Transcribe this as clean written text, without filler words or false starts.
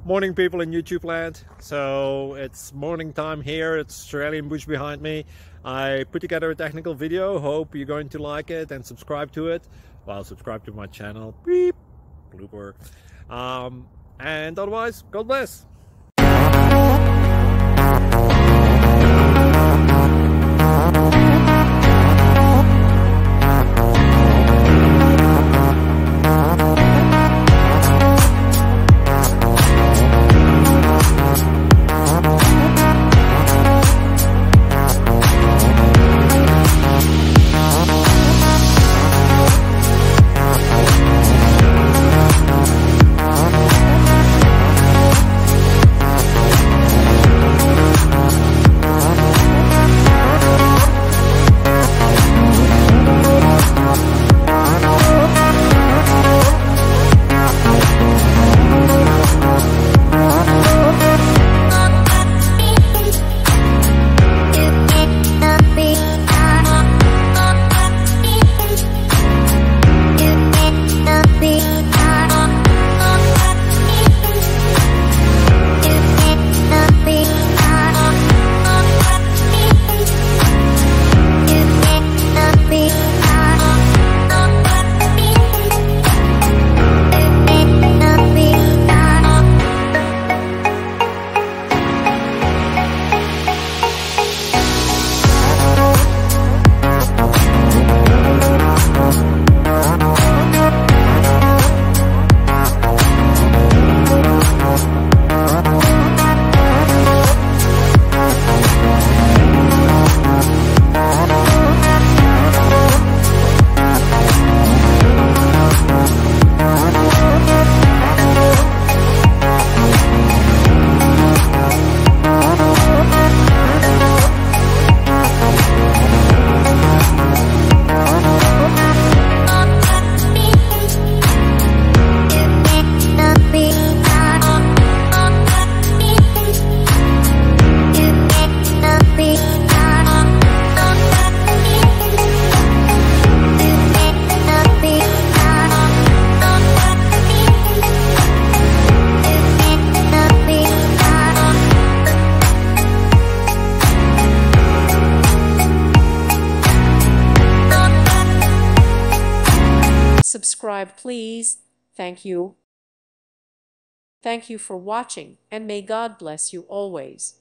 Morning, people in YouTube land. So it's morning time here. It's Australian bush behind me. I put together a technical video. Hope you're going to like it and subscribe to it. Well, subscribe to my channel. Beep. Blooper. And otherwise, God bless. Subscribe, please. Thank you. Thank you for watching, and may God bless you always.